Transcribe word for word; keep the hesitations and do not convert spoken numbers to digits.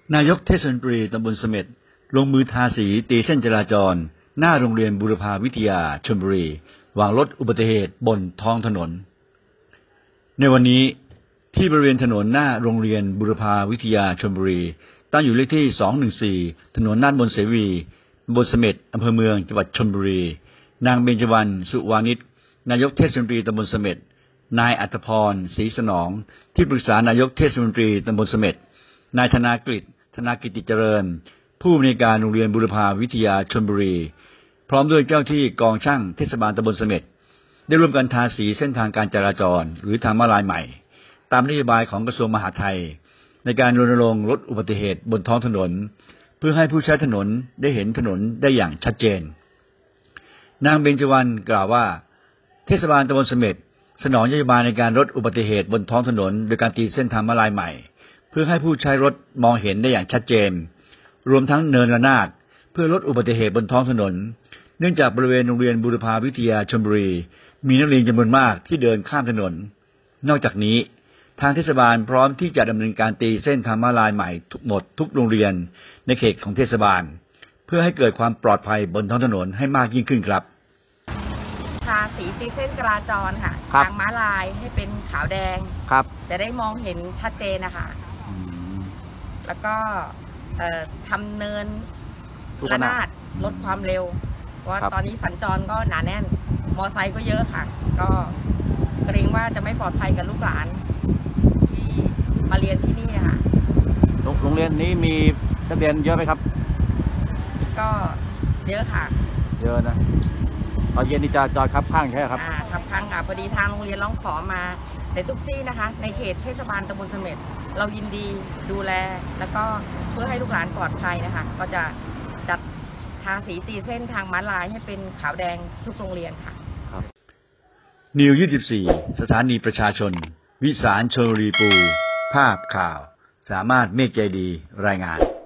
นายกเทศมนตรีตำบลเสม็ดลงมือทาสีตีเส้นจราจรหน้าโรงเรียนบูรพาวิทยาชลบุรีหวังลดอุบัติเหตุบนท้องถนนในวันนี้ที่บริเวณถนนหน้าโรงเรียนบูรพาวิทยาชลบุรีตั้งอยู่เลขที่สองหนึ่งสี่ถนนนาฏบนเสวีตำบลเสม็ดอำเภอเมืองจังหวัดชลบุรีนางเบญจวรรณสุวานิชนายกเทศมนตรีตำบลเสม็ดนายอัตพรศรีสนองที่ปรึกษานายกเทศมนตรีตำบลเสม็ดนายธนากฤษธนากิติเจริญผู้อำนวยการโรงเรียนบูรพาวิทยาชลบุรีพร้อมด้วยเจ้าที่กองช่างเทศบาลตำบลเสม็ดได้ร่วมกันทาสีเส้นทางการจราจรหรือทางม้าลายใหม่ตามนโยบายของกระทรวงมหาดไทยในการรณรงค์ลดอุบัติเหตุบนท้องถนนเพื่อให้ผู้ใช้ถนนได้เห็นถนนได้อย่างชัดเจนนางเบญจวรรณกล่าวว่าเทศบาลตำบลเสม็ดสนองนโยบายในการลดอุบัติเหตุบนท้องถนนโดยการตีเส้นทางม้าลายใหม่เพื่อให้ผู้ใช้รถมองเห็นได้อย่างชัดเจนรวมทั้งเนินระนาดเพื่อลดอุบัติเหตุบนท้องถนนเนื่องจากบริเวณโรงเรียนบูรพาวิทยาชลบุรีมีนักเรียนจำนวนมากที่เดินข้ามถนนนอกจากนี้ทางเทศบาลพร้อมที่จะดำเนินการตีเส้นทางม้าลายใหม่ทุกหมดทุกโรงเรียนในเขตของเทศบาลเพื่อให้เกิดความปลอดภัยบนท้องถนนให้มากยิ่งขึ้นครับทาสีตีเส้นจราจรค่ะทางม้าลายให้เป็นขาวแดงครับจะได้มองเห็นชัดเจนนะคะแล้วก็ทำเนินระนาดลดความเร็วเพราะตอนนี้สัญจรก็หนาแน่นมอไซค์ก็เยอะค่ะก็เกรงว่าจะไม่ปลอดภัยกับลูกหลานที่มาเรียนที่นี่ค่ะโรงเรียนนี้มีนักเรียนเยอะไหมครับก็เยอะค่ะเยอะนะตอนเย็นนี่จะจอดครับข้างใช่ไหมครับอ่าครับข้างค่ะพอดีทางโรงเรียนร้องขอมาในทุกที่นะคะในเขตเทศบาลตำบลเสม็ดเรายินดีดูแลแล้วก็เพื่อให้ลูกหลานปลอดภัยนะคะก็จะจัดทาสีตีเส้นทางม้าลายให้เป็นขาวแดงทุกโรงเรียนค่ะนิวยี่สิบสี่สถานีประชาชนวิสารชลบุรีปูภาพข่าวสามารถเมฆใจดีรายงาน